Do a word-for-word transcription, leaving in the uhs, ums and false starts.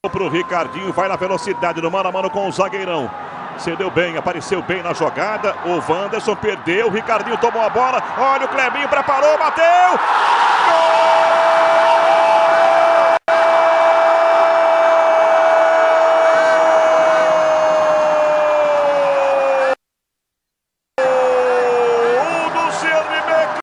Pro Ricardinho, vai na velocidade do mano a mano com o zagueirão. Cedeu bem, apareceu bem na jogada. O Wanderson perdeu, o Ricardinho tomou a bola. Olha o Clebinho, preparou, bateu! Gol!